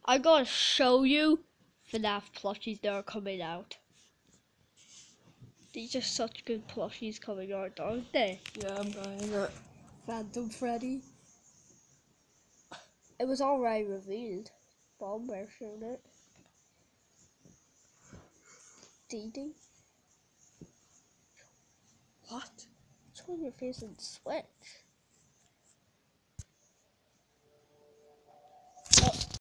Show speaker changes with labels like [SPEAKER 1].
[SPEAKER 1] I'm gonna show you FNAF plushies that are coming out. These are such good plushies coming out, aren't they?
[SPEAKER 2] Yeah, I'm buying a Phantom Freddy.
[SPEAKER 1] It was already revealed. Bomber showed it. Dee Dee.
[SPEAKER 2] What?
[SPEAKER 1] It's on your face and Switch.